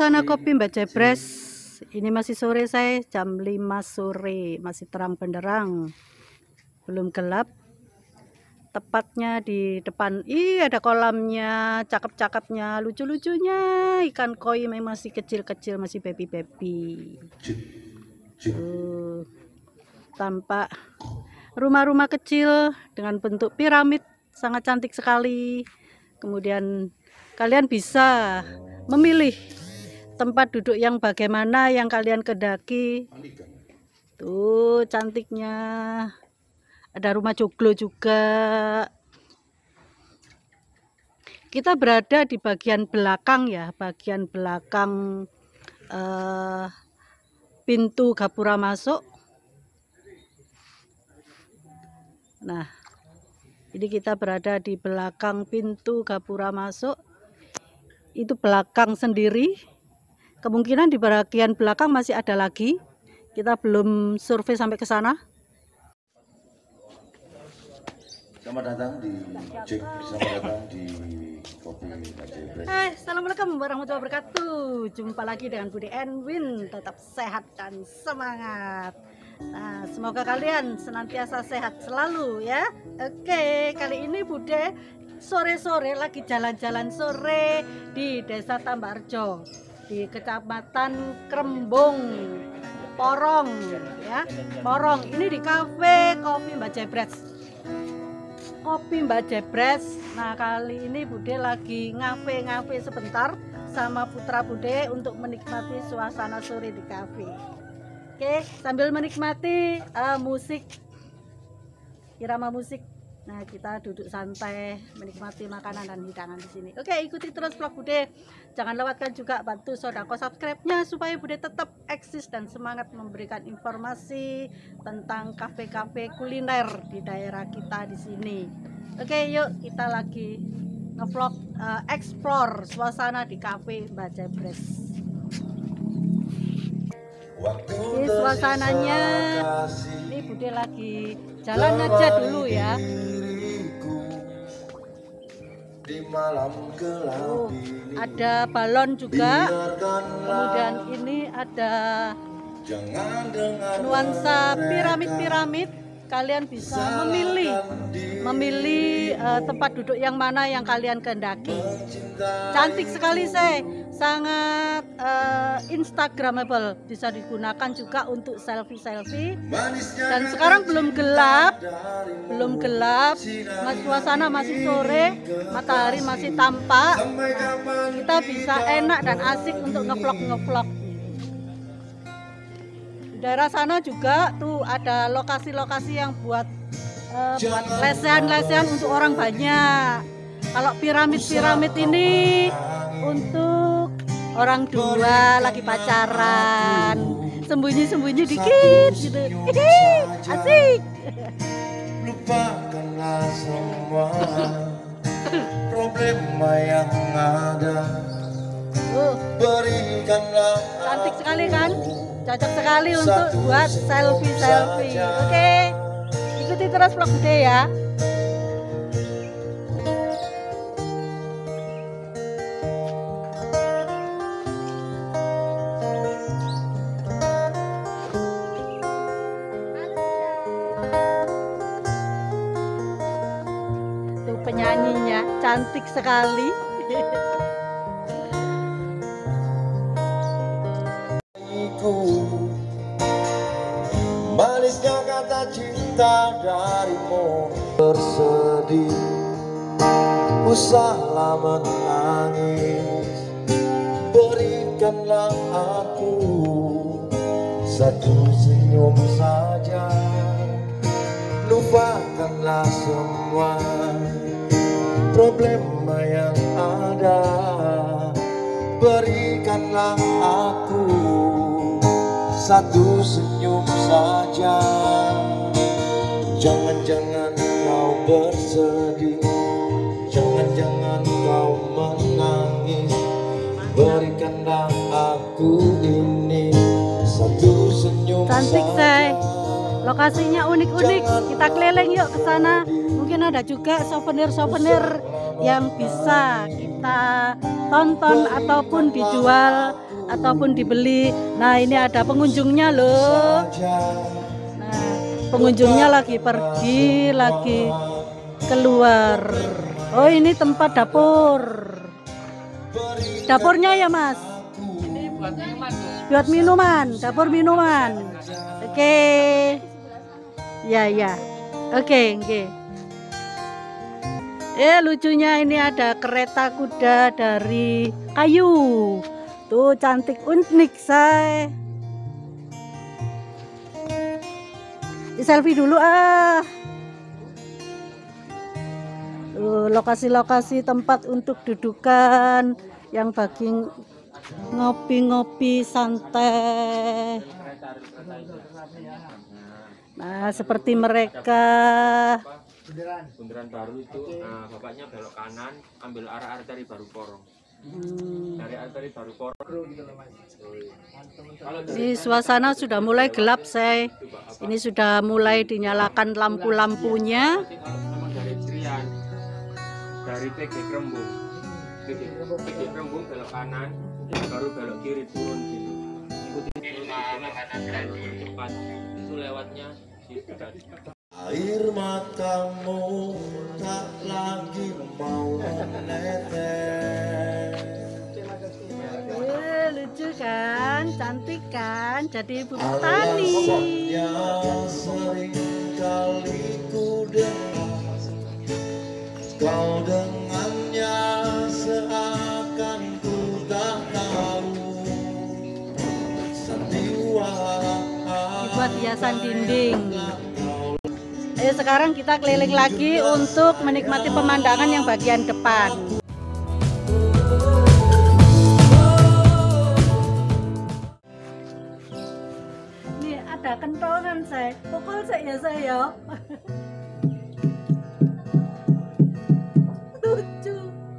Suasana kopi Mbak Jebres. Ini masih sore, saya jam 5 sore, masih terang benderang, belum gelap. Tepatnya di depan, ada kolamnya, cakep-cakepnya, lucu-lucunya. Ikan koi memang masih kecil-kecil, masih baby-baby. Tampak rumah-rumah kecil dengan bentuk piramid, sangat cantik sekali. Kemudian kalian bisa memilih tempat duduk yang bagaimana yang kalian kedaki. Tuh cantiknya. Ada rumah joglo juga. Kita berada di bagian belakang ya, bagian belakang pintu gapura masuk. Nah, ini kita berada di belakang pintu gapura masuk. Itu belakang sendiri. Kemungkinan di bagian belakang masih ada lagi. Kita belum survei sampai ke sana. Selamat datang di Cek, selamat datang di Kopi Mbak Jebres. Assalamualaikum warahmatullahi wabarakatuh. Jumpa lagi dengan Bude Enwin. Tetap sehat dan semangat. Nah, semoga kalian senantiasa sehat selalu ya. Oke, kali ini Bude sore-sore lagi jalan-jalan sore di Desa Tambarjo, di Kecamatan Krembung, Porong ya. Porong ini di kafe Kopi Mbak Jebres. Kopi Mbak Jebres. Nah, kali ini Bude lagi ngafe sebentar sama putra Bude untuk menikmati suasana sore di kafe. Oke, sambil menikmati musik, irama musik. Nah, kita duduk santai menikmati makanan dan hidangan di sini. Oke, ikuti terus vlog Bude. Jangan lewatkan juga bantu sodako subscribe-nya supaya Bude tetap eksis dan semangat memberikan informasi tentang kafe-kafe kuliner di daerah kita di sini. Oke, yuk kita lagi ngevlog explore suasana di kafe Mbak Jebres. Ini suasananya. Ini Bude lagi jalan aja dulu ya. Ada balon juga. Kemudian ini ada nuansa piramid-piramid. Kalian bisa memilih tempat duduk yang mana yang kalian kehendaki. Cantik sekali saya, sangat instagramable, bisa digunakan juga untuk selfie. Dan sekarang belum gelap, suasana masih sore, matahari masih tampak. Kita bisa enak dan asik untuk ngevlog. Daerah sana juga tuh ada lokasi-lokasi yang buat lesehan untuk orang banyak. Kalau piramid ini untuk orang dua lagi pacaran, sembunyi dikit gitu. Asik. Lupakanlah semua problema yang ada. Berikanlah. Cantik sekali kan? Cocok sekali untuk buat selfie. Oke, ikuti terus vlog Bude ya. Tuh penyanyinya cantik sekali. Manisnya kata cinta darimu, bersedih, usahlah menangis. Berikanlah aku satu senyum saja. Lupakanlah semua problema yang ada. Berikanlah aku satu senyum saja. Jangan kau bersedih, jangan kau menangis. Berikanlah aku ini satu senyum cantik saja. say, lokasinya unik-unik. Kita keliling yuk ke sana. Mungkin ada juga souvenir yang bisa kita tonton ataupun dijual ataupun dibeli. Nah, ini ada pengunjungnya loh. Nah, pengunjungnya lagi pergi, lagi keluar. Oh, ini tempat dapur. Dapurnya ya, Mas? Ini buat minuman, Bu. Buat minuman, dapur minuman. Oke. Ya, ya. Oke, oke. Lucunya ini ada kereta kuda dari kayu. Tuh cantik unik, say. Selfie dulu ah. Lokasi-lokasi tempat untuk dudukan yang bagi ngopi-ngopi santai. Nah, seperti mereka. Bundaran baru itu, nah, bapaknya belok kanan, ambil arah arteri baru Porong. Dari arteri baru Porong. Ini suasana sudah mulai gelap, say. Ini sudah mulai dinyalakan lampu-lampunya. Memang dari Trian, dari PG Krembung, PG Krembung belok kanan, baru belok kiri turun gitu. Ikuti cepat, itu lewatnya di dekat. Air matamu tak lagi mau menetes. Lucu kan, cantik kan, jadi ibu petani. Alasannya sering kali ku dengar, kau dengannya seakan ku tak tahu. Sandiwara Dibuat hiasan dinding. Sekarang kita keliling lagi untuk menikmati pemandangan yang bagian depan. Ini ada kentongan, saya. Pukul saya ya. Lucu.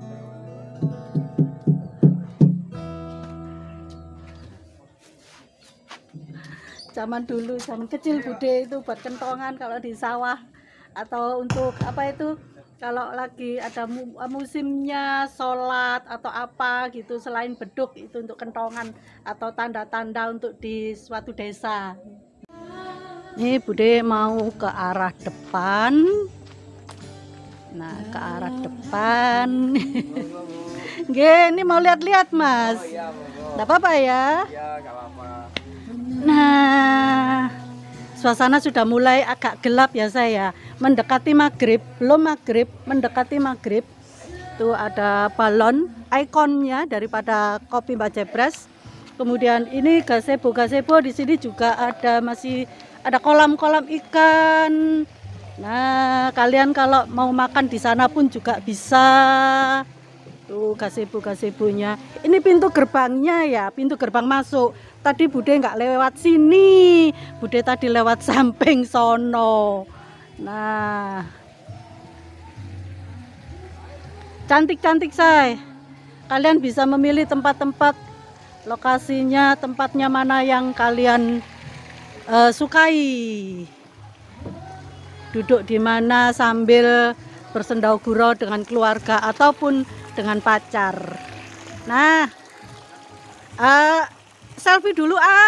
Zaman dulu, zaman kecil Bude itu buat kentongan kalau di sawah, atau untuk apa itu, kalau lagi ada musimnya sholat atau apa gitu, selain beduk itu untuk kentongan atau tanda-tanda untuk di suatu desa. Ini Bude mau ke arah depan. Nah, ke arah depan. Ini mau lihat-lihat, Mas. Nggak apa-apa ya? Nah, suasana sudah mulai agak gelap ya, saya. Mendekati maghrib, belum maghrib, mendekati maghrib. Tuh ada balon, ikonnya daripada kopi Mbak Jebres. Kemudian ini gazebo di sini juga ada, masih ada kolam-kolam ikan. Nah, kalian kalau mau makan di sana pun juga bisa. Tuh gazebo-gazebonya. Ini pintu gerbangnya ya, pintu gerbang masuk. Tadi Bude nggak lewat sini, Bude tadi lewat samping sono. Nah, cantik-cantik, say. Kalian bisa memilih tempat-tempat, lokasinya, tempatnya mana yang kalian sukai. Duduk di mana sambil bersendau gurau dengan keluarga ataupun dengan pacar. Nah, selfie dulu ah.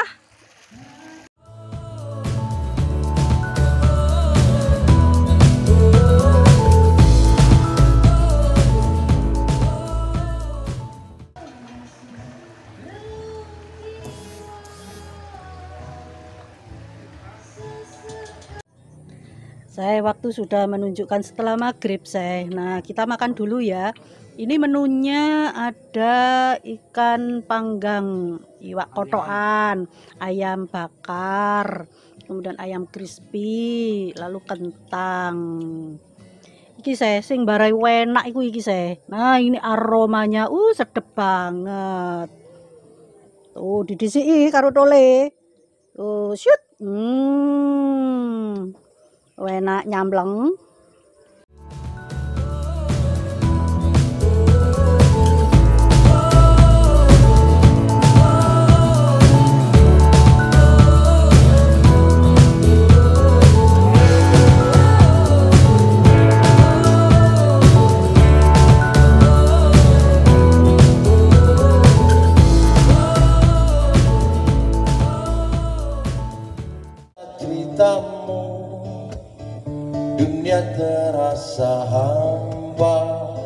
Saya waktu sudah menunjukkan setelah maghrib, saya. Nah, kita makan dulu ya. Ini menunya ada ikan panggang, iwak kotokan, ayam bakar, kemudian ayam crispy, lalu kentang. Iki saya sing barai enak iku iki saya. Nah, ini aromanya sedep banget. Tuh didisiki karo tole. Tuh shoot. Enak nyambleng. ceritamu, dunia terasa hampa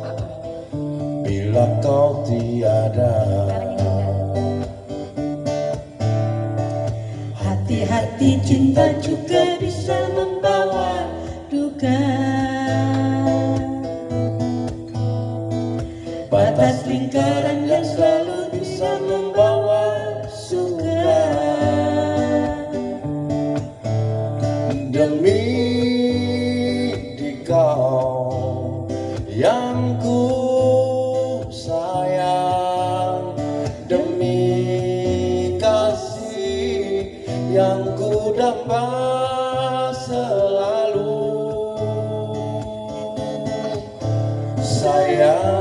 bila kau tiada. Hati-hati, cinta juga bisa membawa duka. Batas lingkaran yang selalu bisa membawa suka. Demi di kau yang ku sayang, demi kasih yang ku damba selalu, sayang.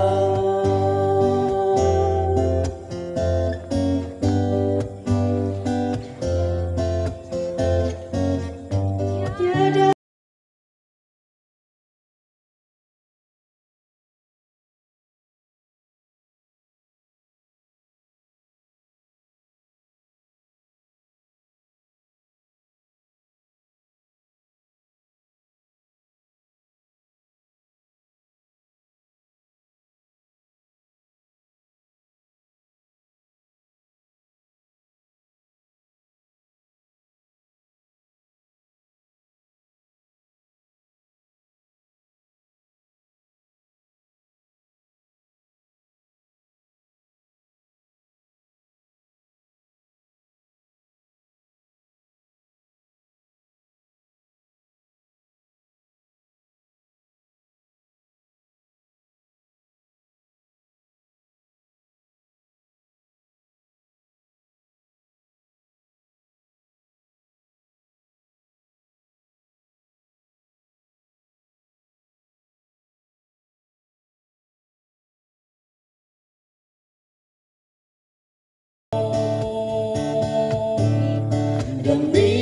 Demi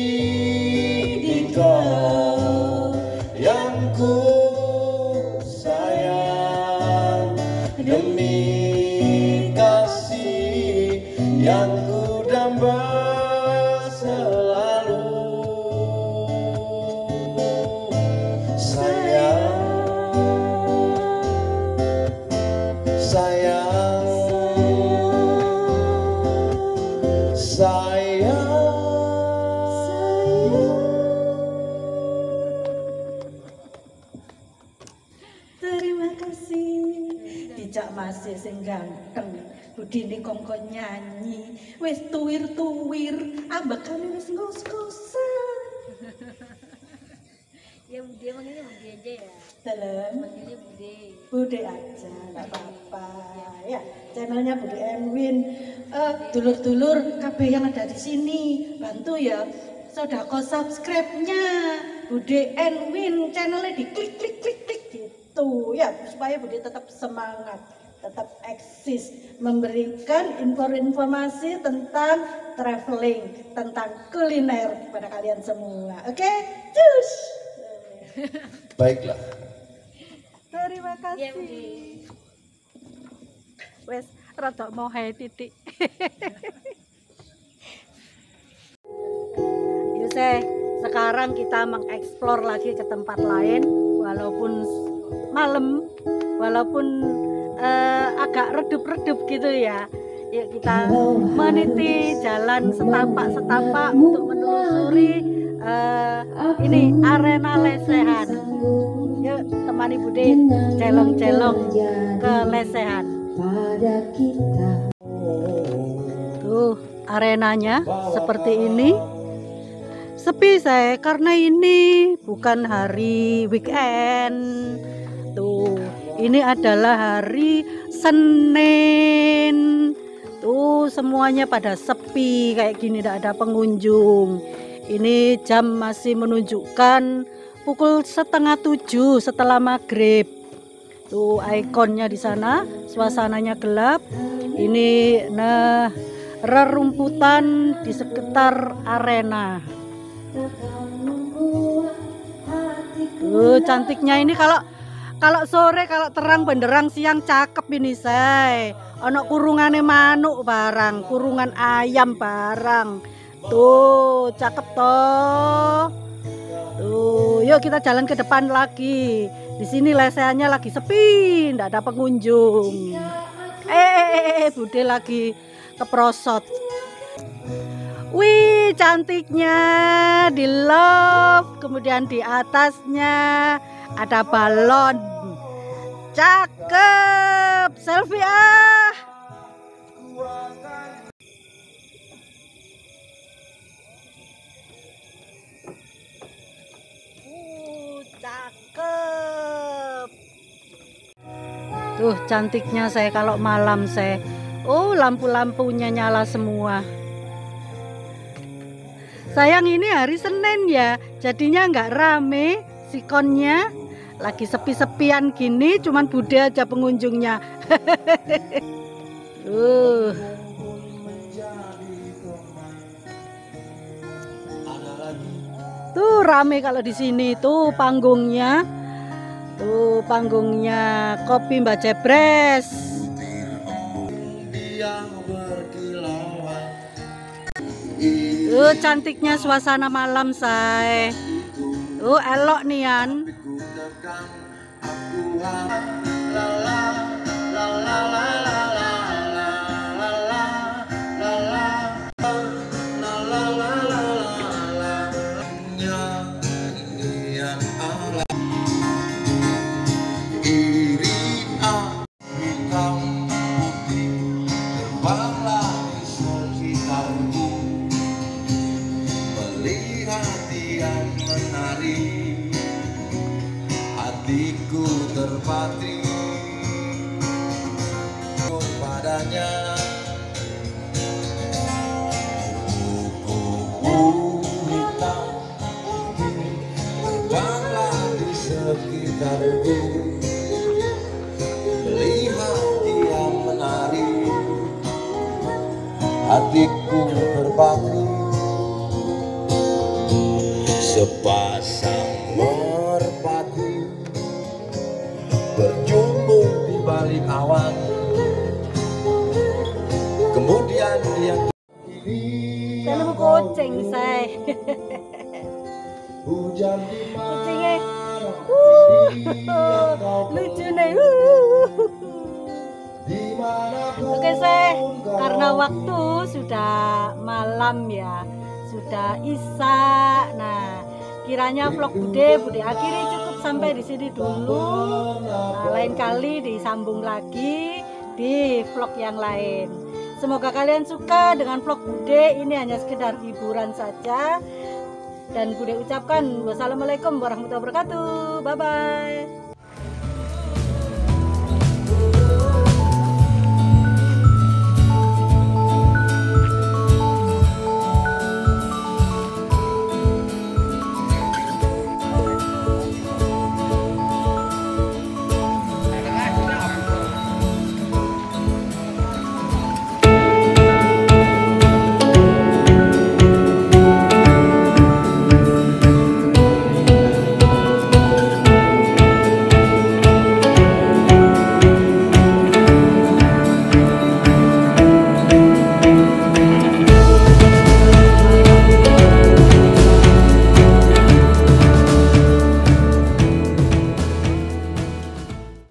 di kau yang ku sayang, demi kasih yang ku damba selalu, sayang, sayang, sayang. Terima kasih. Dijak masih sing ganteng, budine kongkon nyanyi, wis tuwir-tuwir, ambekane wis ngos-ngosan. Ya Bude, manggilnya Bude aja ya. Dalam Manggilnya Bude. Bude aja, nggak apa-apa. Ya, channelnya Bude Enwin. Dulur-dulur KB yang ada di sini, bantu ya. Sodako subscribe-nya Bude Enwin, channelnya diklik gitu ya, supaya Bude tetap semangat, tetap eksis, memberikan informasi tentang traveling, tentang kuliner kepada kalian semua. Oke, cus. Baiklah. Terima kasih. Wes rada mau hai titik. Yuse, sekarang kita mengeksplor lagi ke tempat lain, walaupun malam, walaupun agak redup-redup gitu ya. Yuk kita meniti jalan setapak-setapak untuk menelusuri ini arena lesehan. Yuk temani Bude celong-celong ke lesehan. Tuh arenanya seperti ini. Sepi saya karena ini bukan hari weekend. Tuh ini adalah hari Senin. Tuh semuanya pada sepi kayak gini, tidak ada pengunjung. Ini jam masih menunjukkan pukul 6:30 setelah maghrib. Tuh ikonnya di sana, suasananya gelap. Ini nah rerumputan di sekitar arena. Tuh cantiknya ini kalau sore, kalau terang benderang, siang cakep ini say. Ono kurungane manuk barang, kurungan ayam barang. Tuh, cakep toh. Tuh, yuk kita jalan ke depan lagi. Di sini lesehannya lagi sepi, ndak ada pengunjung. Bude lagi keprosot. Wih, cantiknya di love, kemudian di atasnya ada balon. Cakep, selfie ah. Cakep. Tuh cantiknya saya kalau malam saya. Oh, lampu-lampunya nyala semua. Sayang ini hari Senin ya, jadinya nggak rame sikonnya. Lagi sepi-sepian gini, cuman Bude aja pengunjungnya. Tuh rame kalau di sini tuh panggungnya. Tuh panggungnya Kopi Mbak Jebres. Cantiknya suasana malam say. Elok nian. Hatiku terpatri padanya. Kuku hitam terbanglah di sekitarku, melihat dia menari. Hatiku terpatri sepasang merpati berjumpa di balik awan. Kemudian dia Saya nemu kucing saya. hujan di Kucingnya lucu nih. Oke saya, karena waktu sudah malam ya, sudah isya. Nah, kiranya vlog Bude akhiri cukup sampai di sini dulu. Nah, lain kali disambung lagi di vlog yang lain. Semoga kalian suka dengan vlog Bude. Ini hanya sekedar hiburan saja. Dan Bude ucapkan wassalamualaikum warahmatullahi wabarakatuh. Bye bye.